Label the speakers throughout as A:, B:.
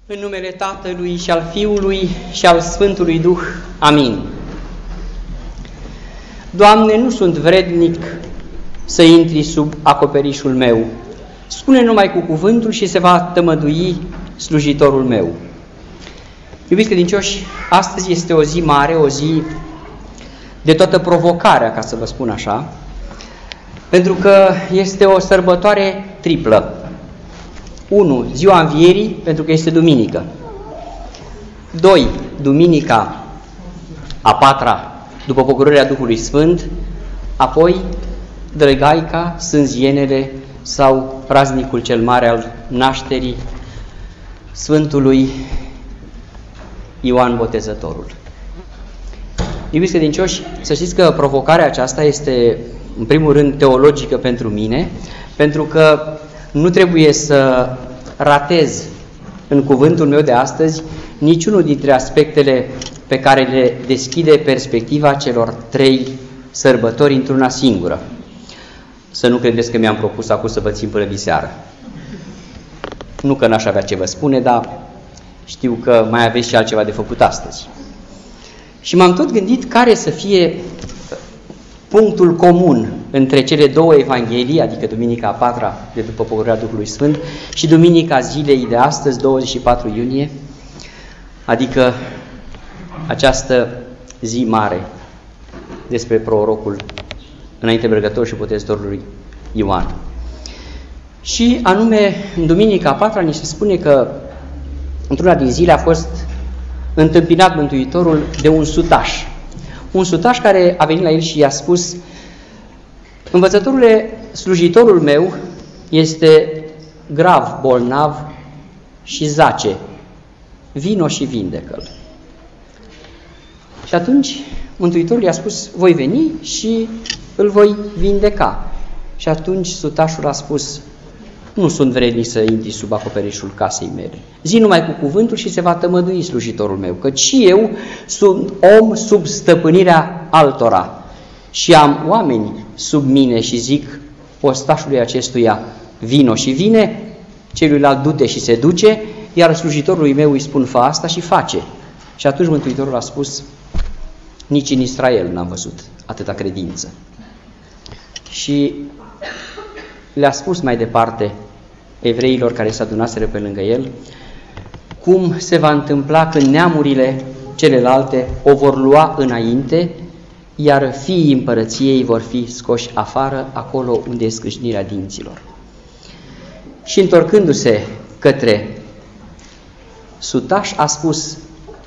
A: În numele Tatălui și al Fiului și al Sfântului Duh. Amin. Doamne, nu sunt vrednic să intri sub acoperișul meu. Spune numai cu cuvântul și se va tămădui slujitorul meu. Iubiți credincioși, astăzi este o zi mare, o zi de toată provocarea, ca să vă spun așa, pentru că este o sărbătoare triplă. 1. Ziua Învierii, pentru că este duminică. 2. Duminica a patra, după pogorârea Duhului Sfânt, apoi Drăgaica, Sânzienele sau praznicul cel mare al nașterii Sfântului Ioan Botezătorul. Iubiți credincioși, să știți că provocarea aceasta este, în primul rând, teologică pentru mine, pentru că nu trebuie să ratez în cuvântul meu de astăzi niciunul dintre aspectele pe care le deschide perspectiva celor trei sărbători într-una singură. Să nu credeți că mi-am propus acum să vă țin până diseară. Nu că n-aș avea ce vă spune, dar știu că mai aveți și altceva de făcut astăzi. Și m-am tot gândit care să fie punctul comun între cele două evanghelii, adică Duminica a patra de după pogorârea Duhului Sfânt și Duminica zilei de astăzi, 24 iunie, adică această zi mare despre prorocul înainte mergător și botezătorului Ioan. Și anume, în Duminica a patra ni se spune că într-una din zile a fost întâmpinat Mântuitorul de un sutaș. Un sutaș care a venit la el și i-a spus: învățătorule, slujitorul meu este grav bolnav și zace, vino și vindecă-l. Și atunci Mântuitorul i-a spus: voi veni și îl voi vindeca. Și atunci sutașul a spus: nu sunt vrednic să intri sub acoperișul casei mele. Zi numai cu cuvântul și se va tămădui slujitorul meu, căci și eu sunt om sub stăpânirea altora și am oameni sub mine și zic ostașului acestuia: vino și vine, celuilalt du-te și se duce, iar slujitorului meu îi spun: fă asta și face. Și atunci Mântuitorul a spus: nici în Israel n-am văzut atâta credință. Și le-a spus mai departe evreilor care se adunaseră pe lângă el cum se va întâmpla când neamurile celelalte o vor lua înainte, iar fiii împărăției vor fi scoși afară, acolo unde e scrâșnirea dinților. Și întorcându-se către sutaș a spus: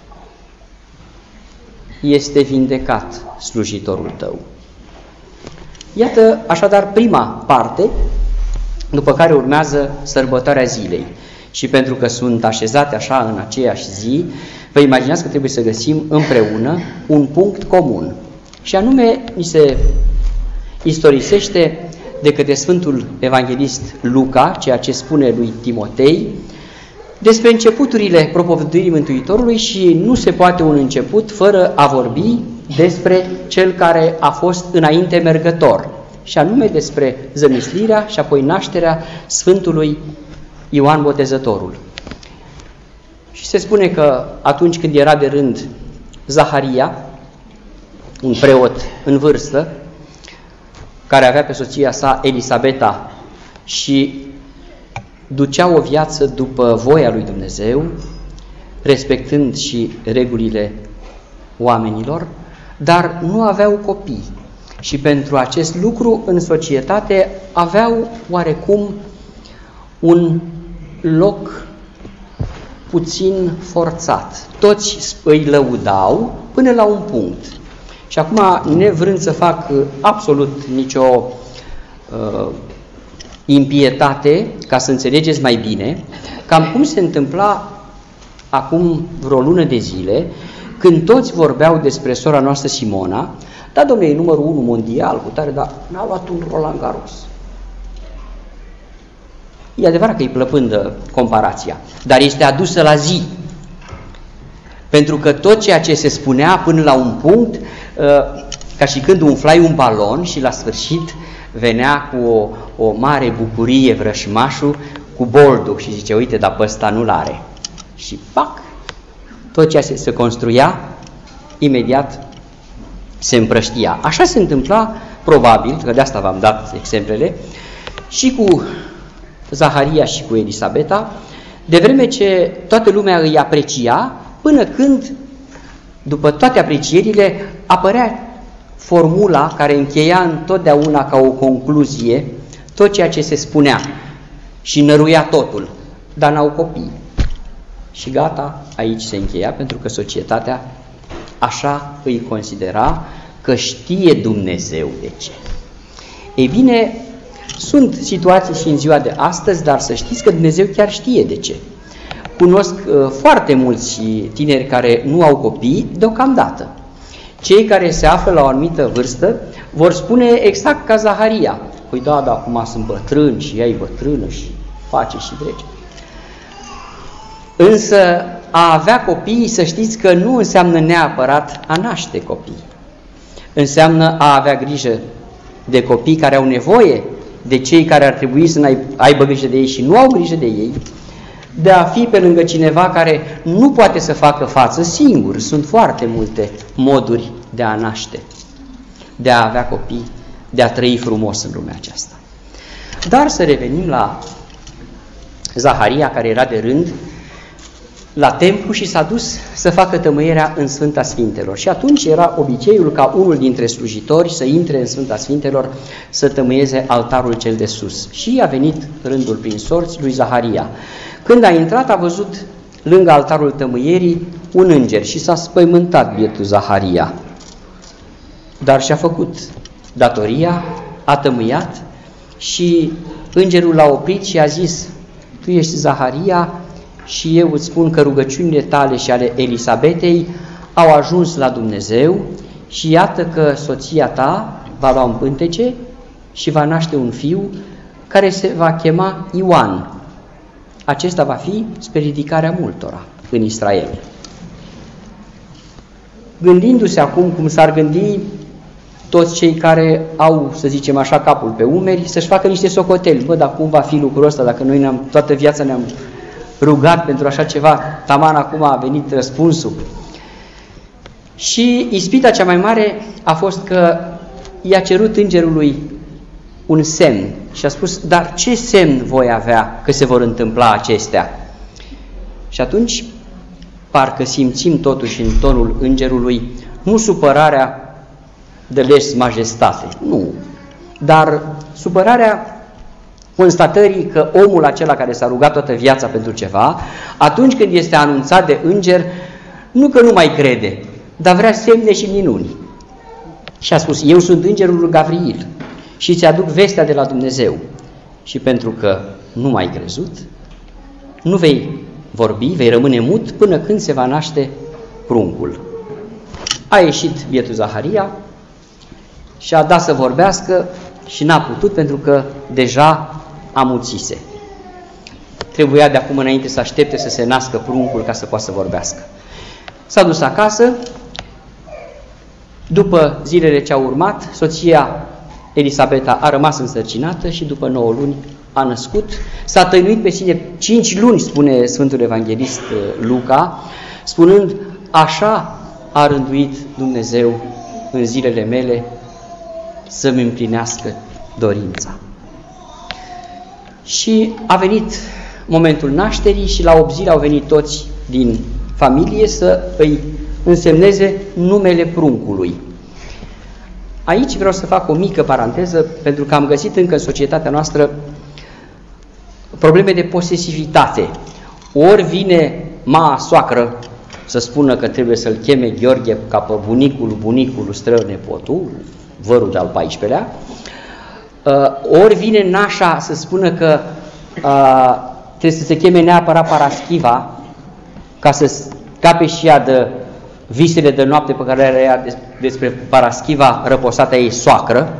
A: este vindecat slujitorul tău. Iată așadar prima parte, după care urmează sărbătoarea zilei. Și pentru că sunt așezate așa în aceeași zi, vă imaginați că trebuie să găsim împreună un punct comun. Și anume, mi se istorisește de către Sfântul Evanghelist Luca, ceea ce spune lui Timotei, despre începuturile propovăduirii Mântuitorului și nu se poate un început fără a vorbi despre cel care a fost înainte mergător, și anume despre zămislirea și apoi nașterea Sfântului Ioan Botezătorul. Și se spune că atunci când era de rând Zaharia, un preot în vârstă, care avea pe soția sa Elisabeta și ducea o viață după voia lui Dumnezeu, respectând și regulile oamenilor, dar nu aveau copii. Și pentru acest lucru în societate aveau oarecum un loc puțin forțat. Toți îi lăudau până la un punct. Și acum, nevrând să fac absolut nicio impietate, ca să înțelegeți mai bine, cam cum se întâmpla acum vreo lună de zile, când toți vorbeau despre sora noastră Simona: da, domnule, e numărul 1 mondial, cu tare, dar n-a luat un Roland Garros. E adevărat că e plăpândă comparația, dar este adusă la zi. Pentru că tot ceea ce se spunea până la un punct, ca și când umflai un balon și la sfârșit venea cu o mare bucurie vrășmașul cu bolduc și zice: uite, dar pe ăsta nu-l are. Și pac, tot ceea ce se construia, imediat se împrăștia. Așa se întâmpla, probabil, că de asta v-am dat exemplele, și cu Zaharia și cu Elisabeta, de vreme ce toată lumea îi aprecia, până când, după toate aprecierile, apărea formula care încheia întotdeauna ca o concluzie tot ceea ce se spunea și năruia totul, dar n-au copii. Și gata, aici se încheia, pentru că societatea așa îi considera, că știe Dumnezeu de ce. Ei bine, sunt situații și în ziua de astăzi, dar să știți că Dumnezeu chiar știe de ce. Cunosc foarte mulți tineri care nu au copii deocamdată. Cei care se află la o anumită vârstă vor spune exact ca Zaharia. Păi da, dar acum sunt bătrân și ea e bătrână și face și trece. Însă a avea copii, să știți că nu înseamnă neapărat a naște copii. Înseamnă a avea grijă de copii care au nevoie de cei care ar trebui să aibă grijă de ei și nu au grijă de ei, de a fi pe lângă cineva care nu poate să facă față singur. Sunt foarte multe moduri de a naște, de a avea copii, de a trăi frumos în lumea aceasta. Dar să revenim la Zaharia, care era de rând la templu și s-a dus să facă tămâierea în Sfânta Sfintelor. Și atunci era obiceiul ca unul dintre slujitori să intre în Sfânta Sfintelor să tămâieze altarul cel de sus. Și a venit rândul prin sorți lui Zaharia. Când a intrat, a văzut lângă altarul tămâierii un înger și s-a spăimântat bietul Zaharia. Dar și-a făcut datoria, a tămâiat și îngerul l-a oprit și a zis: tu ești Zaharia și eu îți spun că rugăciunile tale și ale Elisabetei au ajuns la Dumnezeu și iată că soția ta va lua un pântece și va naște un fiu care se va chema Ioan. Acesta va fi spre ridicarea multora în Israel. Gândindu-se acum cum s-ar gândi toți cei care au, să zicem așa, capul pe umeri, să-și facă niște socoteli. Bă, dar cum va fi lucrul ăsta dacă noi toată viața ne-am rugat pentru așa ceva, taman acum a venit răspunsul. Și ispita cea mai mare a fost că i-a cerut îngerului un semn și a spus: dar ce semn voi avea că se vor întâmpla acestea? Și atunci parcă simțim totuși în tonul îngerului nu supărarea de les majestate, nu, dar supărarea constatării că omul acela care s-a rugat toată viața pentru ceva, atunci când este anunțat de înger, nu că nu mai crede, dar vrea semne și minuni. Și a spus: eu sunt îngerul lui Gavril și ți aduc vestea de la Dumnezeu. Și pentru că nu mai crezut, nu vei vorbi, vei rămâne mut până când se va naște pruncul. A ieșit bietul Zaharia și a dat să vorbească și n-a putut pentru că deja amuțise. Trebuia de acum înainte să aștepte să se nască pruncul ca să poată să vorbească. S-a dus acasă. După zilele ce au urmat, soția Elisabeta a rămas însărcinată și după 9 luni a născut. S-a tăinuit pe sine 5 luni, spune Sfântul Evanghelist Luca, spunând: așa a rânduit Dumnezeu în zilele mele să-mi împlinească dorința. Și a venit momentul nașterii și la 8 zile au venit toți din familie să îi însemneze numele pruncului. Aici vreau să fac o mică paranteză, pentru că am găsit încă în societatea noastră probleme de posesivitate. Ori vine soacră să spună că trebuie să-l cheme Gheorghe ca pe bunicul strănepotul, vărul de-al 14-lea, ori vine nașa să spună că trebuie să se cheme neapărat Paraschiva ca să scape și ea de visele de noapte pe care le era despre Paraschiva, răposata ei soacră.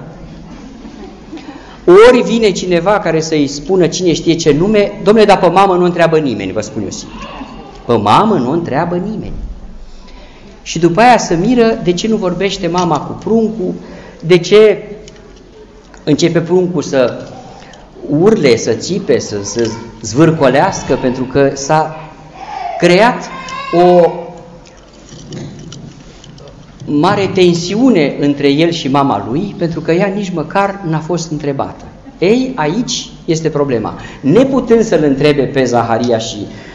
A: Ori vine cineva care să-i spună cine știe ce nume: dom'le, dar pe mamă nu întreabă nimeni, vă spun eu singur. Pe mamă nu întreabă nimeni. Și după aia se miră de ce nu vorbește mama cu pruncul, de ce începe pruncul să urle, să țipe, să zvârcolească, pentru că s-a creat o mare tensiune între el și mama lui, pentru că ea nici măcar n-a fost întrebată. Ei, aici este problema. Neputând să-l întrebe pe Zaharia și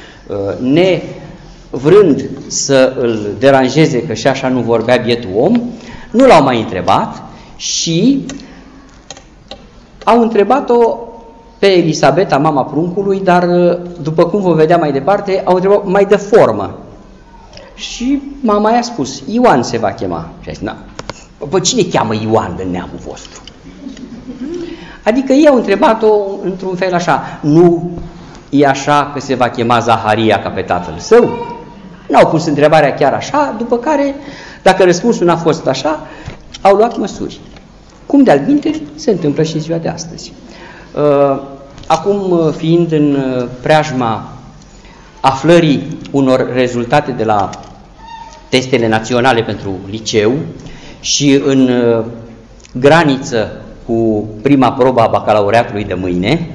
A: nevrând să îl deranjeze, că și așa nu vorbea bietul om, nu l-au mai întrebat și au întrebat-o pe Elisabeta, mama pruncului, dar după cum vom vedea mai departe, au întrebat mai de formă. Și mama i-a spus, Ioan se va chema. Și a zis, na, pe cine cheamă Ioan în neamul vostru? Adică ei au întrebat-o într-un fel așa, nu e așa că se va chema Zaharia ca pe tatăl său? N-au pus întrebarea chiar așa, după care, dacă răspunsul n-a fost așa, au luat măsuri. Cum de altminteri se întâmplă și în ziua de astăzi. Acum, fiind în preajma aflării unor rezultate de la testele naționale pentru liceu și în graniță cu prima probă a bacalaureatului de mâine,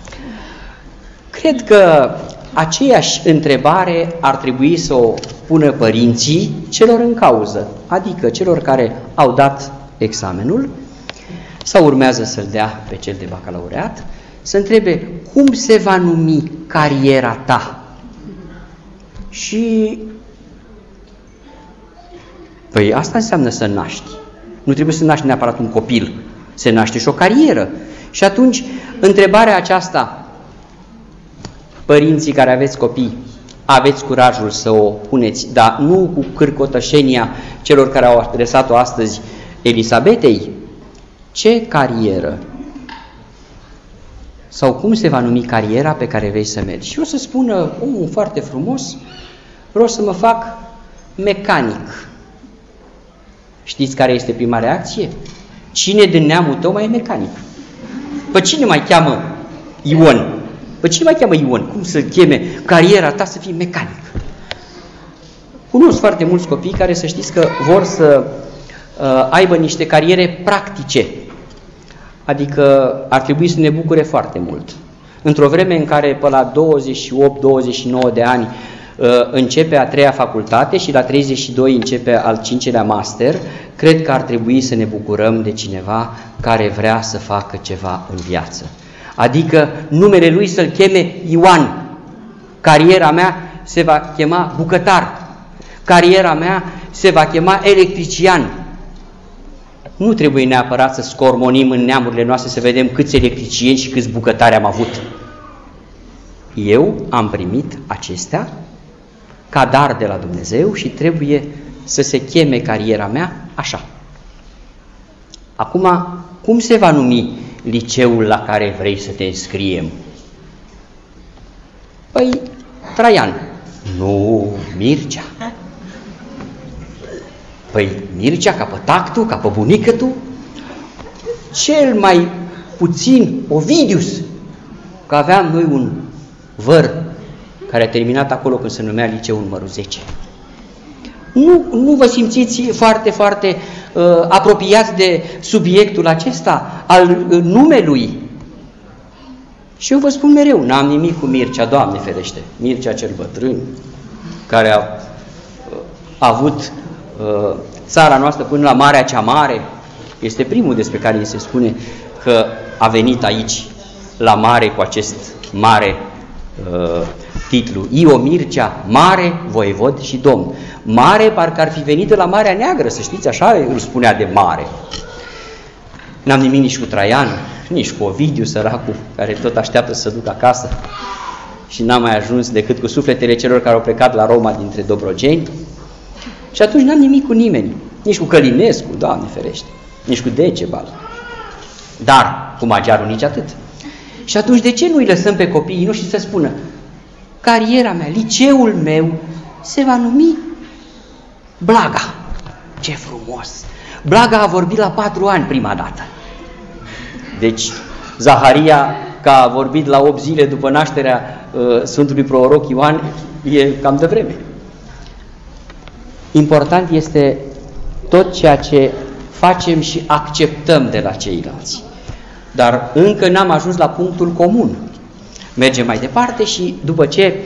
A: cred că aceeași întrebare ar trebui să o pună părinții celor în cauză, adică celor care au dat examenul sau urmează să-l dea pe cel de bacalaureat, să întrebe cum se va numi cariera ta. Și păi asta înseamnă să naști. Nu trebuie să naști neapărat un copil, se naște și o carieră. Și atunci, întrebarea aceasta, părinții care aveți copii, aveți curajul să o puneți, dar nu cu cârcotășenia celor care au adresat-o astăzi Elisabetei. Ce carieră? Sau cum se va numi cariera pe care vrei să mergi? Și o să spună omul foarte frumos, vreau să mă fac mecanic. Știți care este prima reacție? Cine din neamul tău mai e mecanic? Pe cine mai cheamă Ion? Pe cine mai cheamă Ion? Cum să cheme cariera ta să fii mecanic? Cunosc foarte mulți copii care, să știți că vor să aibă niște cariere practice. Adică ar trebui să ne bucure foarte mult. Într-o vreme în care pe la 28-29 de ani începe a 3-a facultate și la 32 începe al 5-lea master, cred că ar trebui să ne bucurăm de cineva care vrea să facă ceva în viață. Adică numele lui să-l cheme Ioan. Cariera mea se va chema bucătar. Cariera mea se va chema electrician. Nu trebuie neapărat să scormonim în neamurile noastre să vedem câți electricieni și câți bucătari am avut. Eu am primit acestea ca dar de la Dumnezeu și trebuie să se cheme cariera mea așa. Acum, cum se va numi liceul la care vrei să te înscriem? Păi, Traian. Nu, Mircea. Păi, Mircea, ca pe tactul, ca pe bunică tu? Cel mai puțin Ovidius, că aveam noi un văr care a terminat acolo când se numea liceul numărul 10. Nu vă simțiți foarte, foarte apropiați de subiectul acesta al numelui? Și eu vă spun mereu, n-am nimic cu Mircea, Doamne ferește, Mircea cel bătrân, care a avut țara noastră până la Marea cea Mare, este primul despre care îi se spune că a venit aici la mare cu acest mare titlu. Io Mircea, mare, voievod și domn. Mare parcă ar fi venit de la Marea Neagră, să știți, așa îl spunea de mare. N-am nimic nici cu Traian, nici cu Ovidiu, săracul, care tot așteaptă să se ducă acasă și n-a mai ajuns decât cu sufletele celor care au plecat la Roma dintre dobrogeni. Și atunci n-am nimic cu nimeni, nici cu Călinescu, Doamne ferește, nici cu Decebal, dar cu maghiarul nici atât. Și atunci de ce nu îi lăsăm pe copiii noștri să spună cariera mea, liceul meu se va numi Blaga? Ce frumos! Blaga a vorbit la 4 ani prima dată. Deci Zaharia, că a vorbit la 8 zile după nașterea Sfântului Proroc Ioan, e cam de vreme. Important este tot ceea ce facem și acceptăm de la ceilalți. Dar încă n-am ajuns la punctul comun. Mergem mai departe și după ce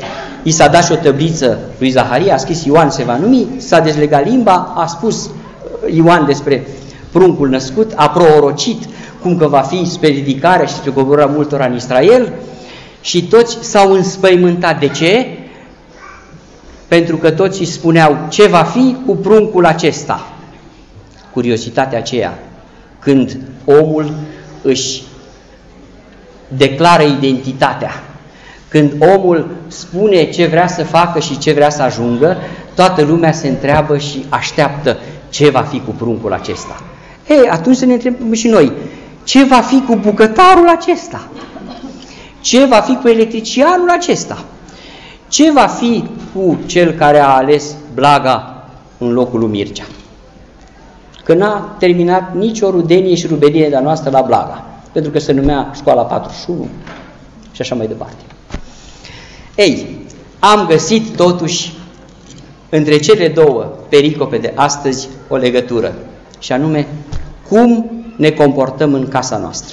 A: i s-a dat și o tăbliță lui Zaharia, a scris Ioan se va numi, s-a dezlegat limba, a spus Ioan despre pruncul născut, a prorocit cum că va fi spre ridicarea și spre coborârea multora în Israel și toți s-au înspăimântat. De ce? Pentru că toți îi spuneau ce va fi cu pruncul acesta. Curiozitatea aceea, când omul își declară identitatea, când omul spune ce vrea să facă și ce vrea să ajungă, toată lumea se întreabă și așteaptă ce va fi cu pruncul acesta. Ei, atunci să ne întrebăm și noi, ce va fi cu bucătarul acesta? Ce va fi cu electricianul acesta? Ce va fi cu cel care a ales Blaga în locul lui Mircea? Că n-a terminat nicio rudenie și rubenie de-a noastră la Blaga, pentru că se numea Școala 41 și așa mai departe. Ei, am găsit totuși între cele două pericope de astăzi o legătură, și anume cum ne comportăm în casa noastră.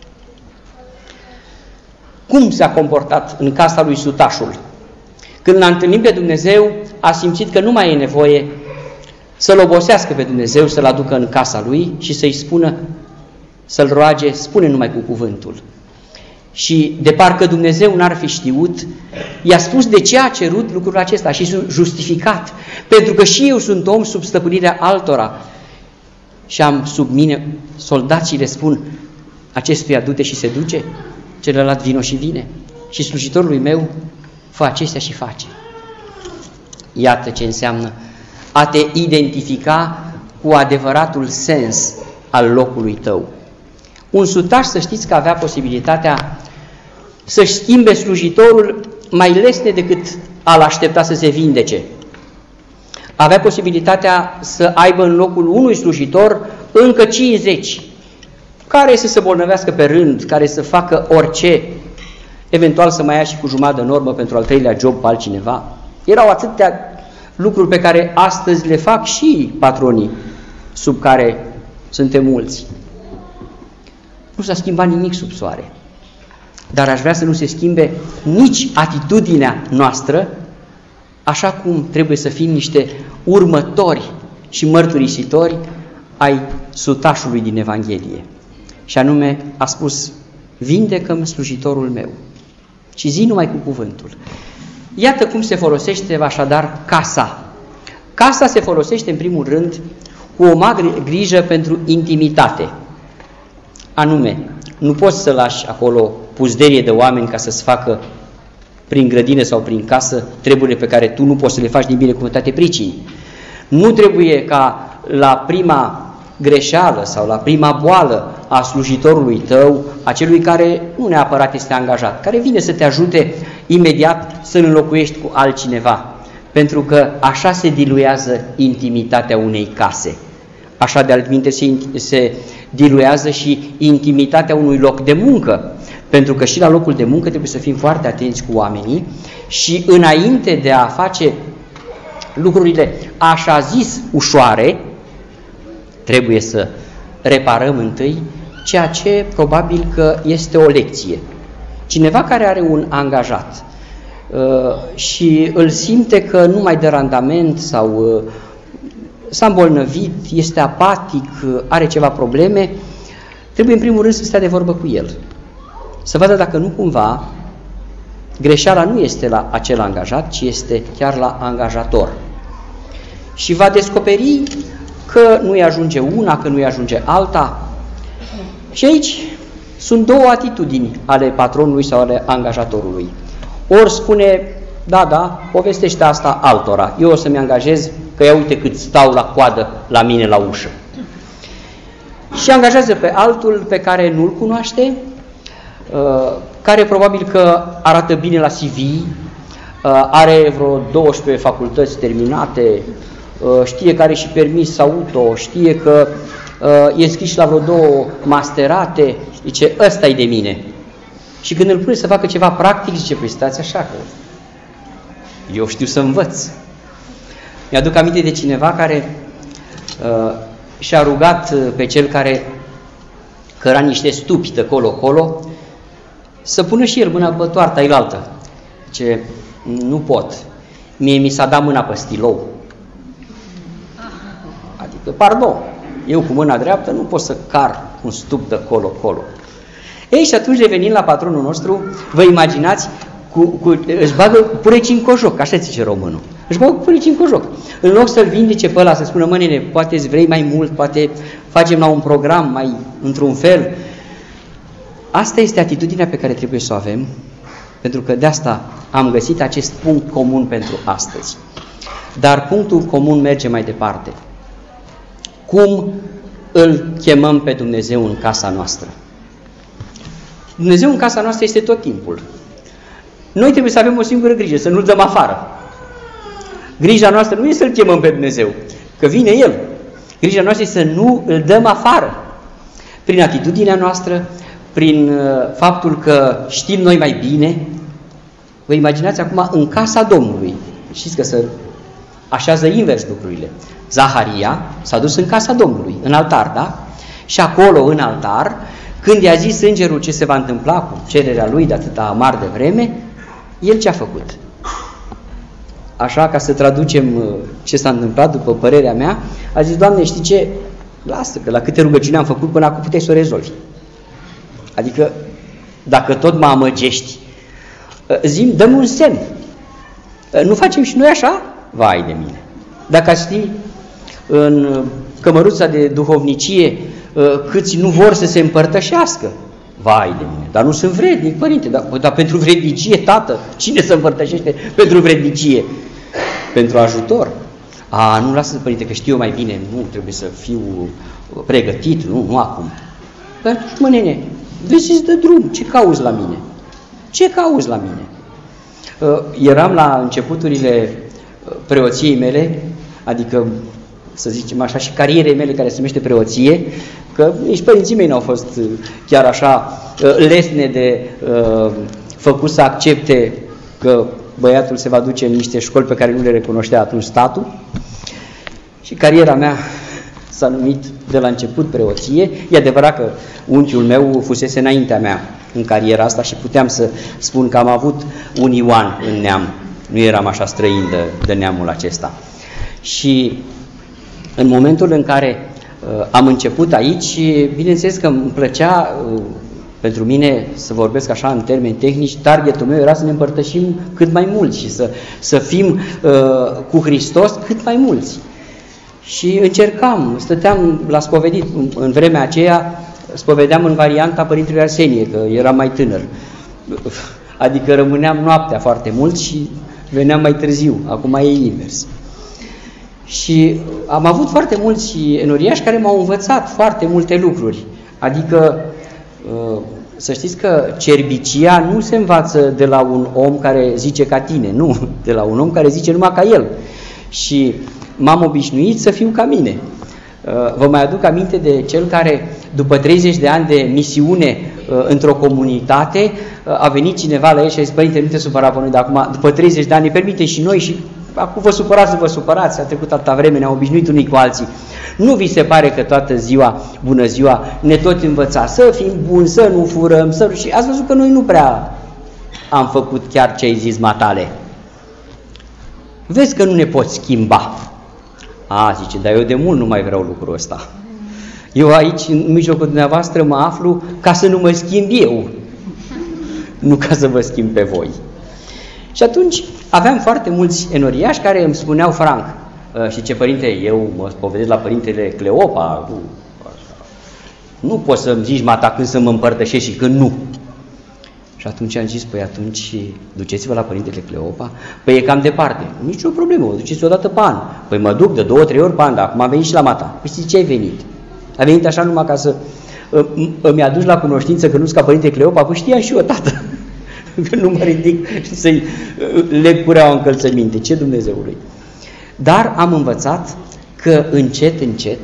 A: Cum s-a comportat în casa lui sutașul? Când l-a întâlnit pe Dumnezeu, a simțit că nu mai e nevoie să-L obosească pe Dumnezeu, să-L aducă în casa lui și să-i spună, să-L roage, spune numai cu cuvântul. Și de parcă Dumnezeu n-ar fi știut, i-a spus de ce a cerut lucrul acesta și justificat. Pentru că și eu sunt om sub stăpânirea altora și am sub mine soldații le spun, acestuia du-te și se duce, celălalt vino și vine. Și slujitorului meu fă acestea și face. Iată ce înseamnă a te identifica cu adevăratul sens al locului tău. Un sutaș, să știți că avea posibilitatea să-și schimbe slujitorul mai lesne decât a-l aștepta să se vindece. Avea posibilitatea să aibă în locul unui slujitor încă 50, care să se bolnăvească pe rând, care să facă orice, eventual să mai ia și cu jumătate în urmă pentru al treilea job pe altcineva. Erau atâtea lucruri pe care astăzi le fac și patronii sub care suntem mulți. Nu s-a schimbat nimic sub soare, dar aș vrea să nu se schimbe nici atitudinea noastră, așa cum trebuie să fim niște următori și mărturisitori ai sutașului din Evanghelie. Și anume a spus, vindecă-mi slujitorul meu și zi numai cu cuvântul. Iată cum se folosește așadar casa. Casa se folosește în primul rând cu o mare grijă pentru intimitate. Anume, nu poți să lași acolo puzderie de oameni ca să-ți facă prin grădină sau prin casă treburile pe care tu nu poți să le faci din binecuvântate pricini. Nu trebuie ca la prima greșeală sau la prima boală a slujitorului tău, a celui care nu neapărat este angajat, care vine să te ajute imediat să-l înlocuiești cu altcineva, pentru că așa se diluează intimitatea unei case. Așa de altminte se diluează și intimitatea unui loc de muncă, pentru că și la locul de muncă trebuie să fim foarte atenți cu oamenii și înainte de a face lucrurile așa zis ușoare, trebuie să reparăm întâi ceea ce probabil că este o lecție. Cineva care are un angajat și îl simte că nu mai dă randament sau s-a îmbolnăvit, este apatic, are ceva probleme, trebuie în primul rând să stea de vorbă cu el. Să vadă dacă nu cumva greșeala nu este la acel angajat, ci este chiar la angajator. Și va descoperi că nu-i ajunge una, că nu-i ajunge alta. Și aici sunt două atitudini ale patronului sau ale angajatorului. Ori spune, da, povestește asta altora, eu o să-mi angajez, că ia uite cât stau la coadă la mine la ușă. Și angajează pe altul pe care nu-l cunoaște, care probabil că arată bine la CV, are vreo 12 facultăți terminate, știe că are și permis auto, știe că e scris la vreo 2 masterate, zice, ăsta-i de mine. Și când îl pune să facă ceva practic, zice, păi stați așa, că eu știu să învăț. Mi-aduc aminte de cineva care și-a rugat pe cel care căra niște stupi de colo-colo să pună și el mâna pe toarta ilaltă. Zice, nu pot. Mie mi s-a dat mâna pe stilou. Adică, pardon, eu cu mâna dreaptă nu pot să car un stup de colo-colo. Ei, și atunci revenind la patronul nostru, vă imaginați, își bagă purecii în cojoc, așa zice românul. Își bagă purecii în cojoc. În loc să-l vindece pe ăla, să spună, mă nene, poate îți vrei mai mult, poate facem la un program mai într-un fel. Asta este atitudinea pe care trebuie să o avem, pentru că de asta am găsit acest punct comun pentru astăzi. Dar punctul comun merge mai departe. Cum îl chemăm pe Dumnezeu în casa noastră? Dumnezeu în casa noastră este tot timpul. Noi trebuie să avem o singură grijă, să nu-L dăm afară. Grija noastră nu este să-L chemăm pe Dumnezeu, că vine El. Grija noastră este să nu îl dăm afară. Prin atitudinea noastră, prin faptul că știm noi mai bine. Vă imaginați acum în casa Domnului. Știți că se așează invers lucrurile. Zaharia s-a dus în casa Domnului, în altar, da? Și acolo, în altar, când i-a zis îngerul ce se va întâmpla cu cererea lui de atâta amar de vreme, el ce a făcut? Așa, ca să traducem ce s-a întâmplat, după părerea mea, a zis, Doamne, știi ce? Lasă, că la câte rugăciuni am făcut până acum puteai să o rezolvi. Adică, dacă tot mă amăgești, zi-mi, dă-mi un semn. Nu facem și noi așa? Vai de mine! Dacă ați ști în cămăruța de duhovnicie câți nu vor să se împărtășească, vai de mine, dar nu sunt vrednic, părinte, dar pentru vrednicie, tată, cine se împărtășește pentru vrednicie? Pentru ajutor? Nu lasă, părinte, că știu eu mai bine, nu trebuie să fiu pregătit, nu acum. Dar atunci, mă, nene, vezi de drum, ce cauți la mine? Ce cauți la mine? Eram la începuturile preoției mele, adică, să zicem așa, și carierei mele care se numește preoție, că nici părinții mei n-au fost chiar așa lesne de făcut să accepte că băiatul se va duce în niște școli pe care nu le recunoștea atunci statul. Și cariera mea s-a numit de la început preoție. E adevărat că unchiul meu fusese înaintea mea în cariera asta și puteam să spun că am avut un Ioan în neam. Nu eram așa străin de neamul acesta. Și în momentul în care am început aici, bineînțeles că îmi plăcea pentru mine, să vorbesc așa în termeni tehnici, targetul meu era să ne împărtășim cât mai mulți și să fim cu Hristos cât mai mulți. Și încercam, stăteam la spovedit, în vremea aceea spovedeam în varianta Părintelui Arsenie, că eram mai tânăr. Adică rămâneam noaptea foarte mult și veneam mai târziu, acum e invers. Și am avut foarte mulți enoriași care m-au învățat foarte multe lucruri. Adică, să știți că cerbicia nu se învață de la un om care zice ca tine, nu, de la un om care zice numai ca el. Și m-am obișnuit să fiu ca mine. Vă mai aduc aminte de cel care, după 30 de ani de misiune într-o comunitate, a venit cineva la el și a zis, părinte, nu te supăra pe noi, dar acum, după 30 de ani, ne permite și noi și acum vă supărați, a trecut atâta vreme, ne-am obișnuit unii cu alții. Nu vi se pare că toată ziua, bună ziua, ne tot învăța să fim buni, să nu furăm, și ați văzut că noi nu prea am făcut chiar ce ai zis, matale. Vezi că nu ne poți schimba. Zice, dar eu de mult nu mai vreau lucrul ăsta. Eu aici, în mijlocul dumneavoastră, mă aflu ca să nu mă schimb eu, nu ca să vă schimb pe voi. Și atunci aveam foarte mulți enoriași care îmi spuneau franc, și ce părinte, eu mă spovedesc la Părintele Cleopa, nu poți să-mi zici mata când să mă împărtășești și când nu. Și atunci am zis, păi atunci duceți-vă la Părintele Cleopa, păi e cam departe, nici o problemă, o duceți o dată pe an. Păi mă duc de 2-3 ori pe an, dar acum am venit și la mata. Păi știți ce ai venit? Ai venit așa numai ca să îmi aduci la cunoștință că nu-s ca Părinte Cleopa, păi știam și eu, tată, că nu mă ridic și să-i leg cureaua încălțăminte, ce Dumnezeului. Dar am învățat că încet, încet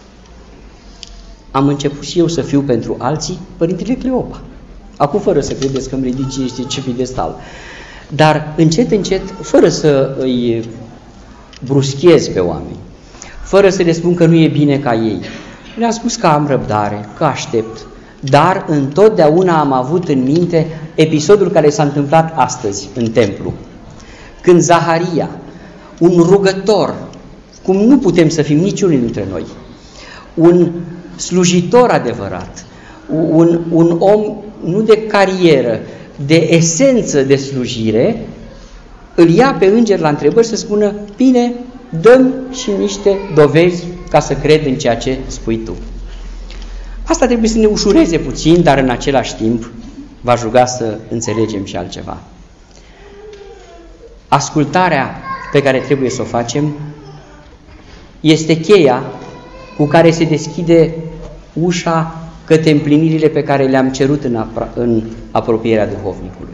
A: am început și eu să fiu pentru alții Părintele Cleopa. Acum fără să credeți că îmi ridic cine știe ce piedestal. Dar încet, încet, fără să îi bruschez pe oameni, fără să le spun că nu e bine ca ei, le-am spus că am răbdare, că aștept, dar întotdeauna am avut în minte episodul care s-a întâmplat astăzi în templu. când Zaharia, un rugător, cum nu putem să fim niciunul dintre noi, un slujitor adevărat, un om nu de carieră, de esență de slujire, îl ia pe înger la întrebări să spună: bine, dăm și niște dovezi ca să cred în ceea ce spui tu. Asta trebuie să ne ușureze puțin, dar în același timp v-aș ruga să înțelegem și altceva. Ascultarea pe care trebuie să o facem este cheia cu care se deschide ușa către împlinirile pe care le-am cerut în apropierea duhovnicului.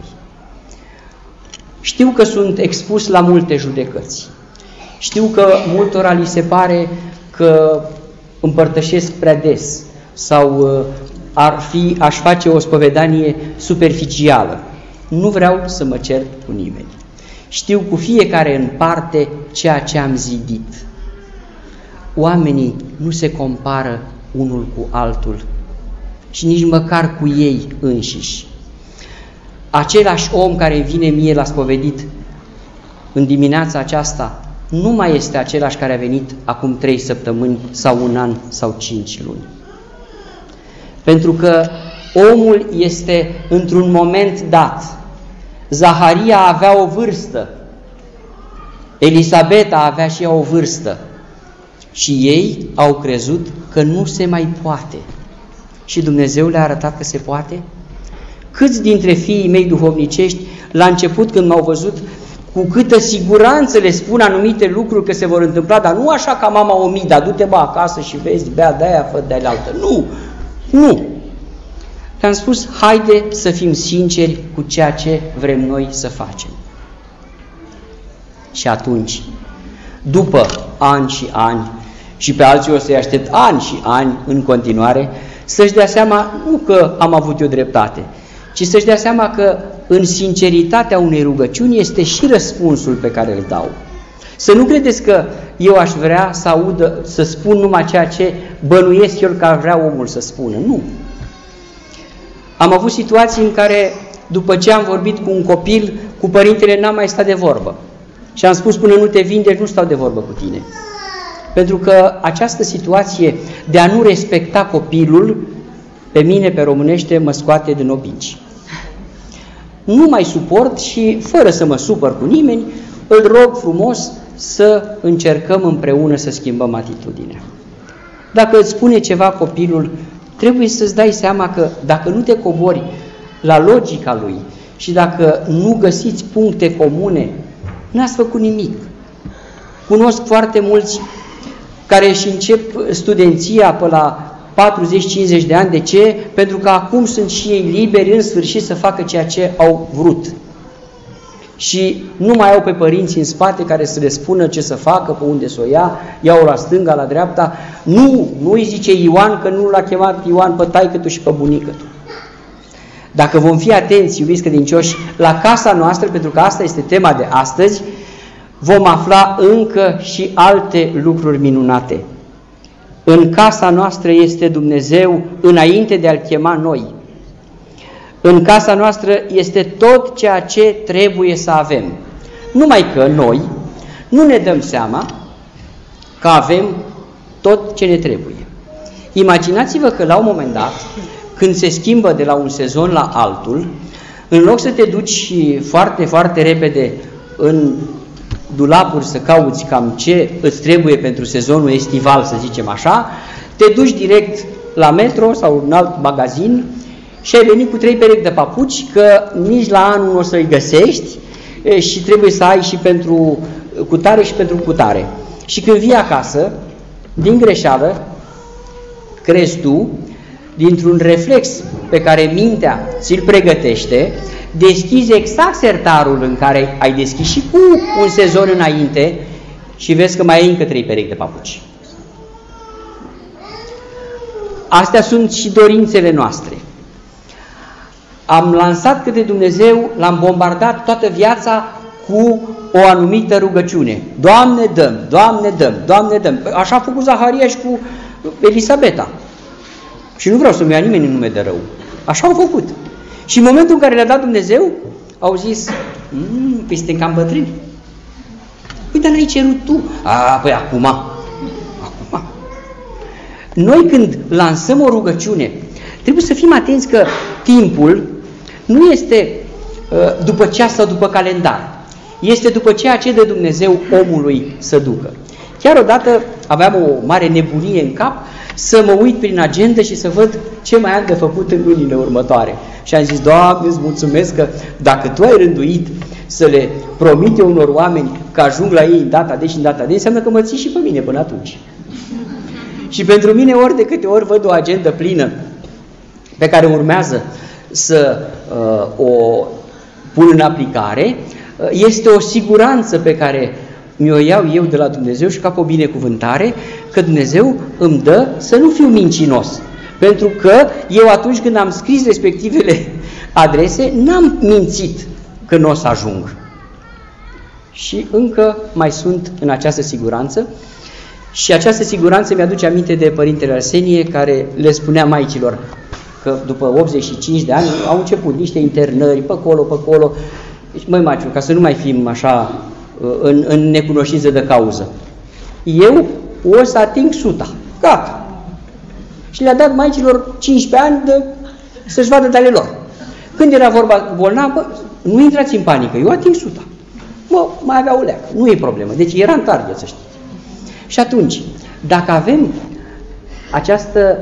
A: Știu că sunt expus la multe judecăți. Știu că multora li se pare că împărtășesc prea des sau aș face o spovedanie superficială. Nu vreau să mă cert cu nimeni. Știu cu fiecare în parte ceea ce am zidit. Oamenii nu se compară unul cu altul și nici măcar cu ei înșiși. Același om care vine mie la spovedit în dimineața aceasta nu mai este același care a venit acum 3 săptămâni sau 1 an sau 5 luni. Pentru că omul este într-un moment dat. Zaharia avea o vârstă, Elisabeta avea și ea o vârstă și ei au crezut că nu se mai poate. Și Dumnezeu le-a arătat că se poate? Câți dintre fiii mei duhovnicești, la început când m-au văzut, cu câtă siguranță le spun anumite lucruri că se vor întâmpla, dar nu așa ca mama Omida, du-te bă acasă și vezi, bea de-aia, fă de-aia altă. Nu! Le-am spus, haide să fim sinceri cu ceea ce vrem noi să facem. Și atunci, după ani și ani, și pe alții o să-i aștept ani și ani în continuare, să-și dea seama, nu că am avut eu dreptate, ci să-și dea seama că în sinceritatea unei rugăciuni este și răspunsul pe care îl dau. Să nu credeți că eu aș vrea să spun numai ceea ce bănuiesc eu că ar vrea omul să spună. Nu. Am avut situații în care, după ce am vorbit cu un copil, cu părintele n-am mai stat de vorbă. Și am spus, până nu te vindești, nu stau de vorbă cu tine. Pentru că această situație de a nu respecta copilul, pe mine, pe românește, mă scoate din obinci. Nu mai suport și, fără să mă supăr cu nimeni, îl rog frumos să încercăm împreună să schimbăm atitudinea. Dacă îți spune ceva copilul, trebuie să-ți dai seama că dacă nu te cobori la logica lui și dacă nu găsiți puncte comune, n-ați făcut nimic. Cunosc foarte mulți care își încep studenția pe la 40-50 de ani. De ce? Pentru că acum sunt și ei liberi în sfârșit să facă ceea ce au vrut. Și nu mai au pe părinții în spate care să le spună ce să facă, pe unde să o ia-o la stânga, la dreapta. Nu îi zice Ioan că nu l-a chemat Ioan pe taică-tu și pe bunică-tu. Dacă vom fi atenți, iubiți credincioși, la casa noastră, pentru că asta este tema de astăzi, vom afla încă și alte lucruri minunate. În casa noastră este Dumnezeu înainte de a-L chema noi. În casa noastră este tot ceea ce trebuie să avem. Numai că noi nu ne dăm seama că avem tot ce ne trebuie. Imaginați-vă că la un moment dat, când se schimbă de la un sezon la altul, în loc să te duci foarte, foarte repede în dulapuri să cauți cam ce îți trebuie pentru sezonul estival, să zicem așa, te duci direct la Metro sau în alt magazin și ai venit cu 3 perechi de papuci, că nici la anul nu o să-i găsești și trebuie să ai și pentru cutare și pentru cutare. Și când vii acasă, din greșeală, crezi tu, dintr-un reflex pe care mintea ți-l pregătește, deschizi exact sertarul în care ai deschis și cu un sezon înainte și vezi că mai ai încă 3 perechi de papuci. Astea sunt și dorințele noastre. Am lansat către Dumnezeu, l-am bombardat toată viața cu o anumită rugăciune. Doamne, dăm, Doamne, dăm, Doamne, dăm. Așa a făcut Zaharia și cu Elisabeta. Și nu vreau să-mi ia nimeni în nume de rău. Așa au făcut. Și în momentul în care le-a dat Dumnezeu, au zis, păi suntem cam bătrâni. Păi, dar n-ai cerut tu. Păi acum. Noi când lansăm o rugăciune, trebuie să fim atenți că timpul nu este după ceas sau după calendar. Este după ceea ce dă Dumnezeu omului să ducă. Chiar odată aveam o mare nebunie în cap să mă uit prin agenda și să văd ce mai am de făcut în lunile următoare. Și am zis, Doamne, îți mulțumesc că dacă Tu ai rânduit să le promit eu unor oameni că ajung la ei în data de și în data de, înseamnă că mă ții și pe mine până atunci. Și pentru mine ori de câte ori văd o agendă plină pe care urmează să o pun în aplicare, este o siguranță pe care mi-o iau eu de la Dumnezeu și ca pe o binecuvântare, că Dumnezeu îmi dă să nu fiu mincinos. Pentru că eu atunci când am scris respectivele adrese, n-am mințit că nu o să ajung. Și încă mai sunt în această siguranță. Și această siguranță mi-aduce aminte de Părintele Arsenie, care le spunea maicilor că după 85 de ani au început niște internări pe acolo. Deci, măi, maciu, ca să nu mai fim așa în necunoștință de cauză, eu o să ating 100. Gata. Și le-a dat maicilor 15 ani să-și vadă de ale lor. Când era vorba bolnavă, nu intrați în panică, eu ating 100. Mai avea o leacă, nu e problemă. Deci era în target, să știți. Și atunci, dacă avem această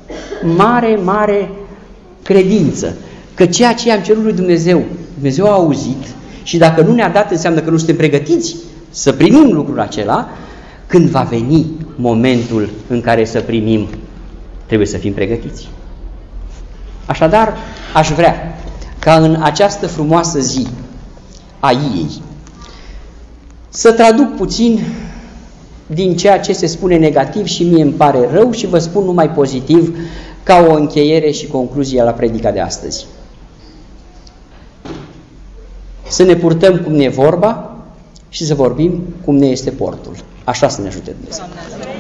A: mare credință că ceea ce am cerut lui Dumnezeu, Dumnezeu a auzit și dacă nu ne-a dat, înseamnă că nu suntem pregătiți să primim lucrul acela, când va veni momentul în care să primim, trebuie să fim pregătiți. Așadar, aș vrea ca în această frumoasă zi a ei să traduc puțin din ceea ce se spune negativ și mie îmi pare rău și vă spun numai pozitiv ca o încheiere și concluzie la predica de astăzi. Să ne purtăm cum ne e vorba și să vorbim cum ne este portul. Așa să ne ajute Dumnezeu.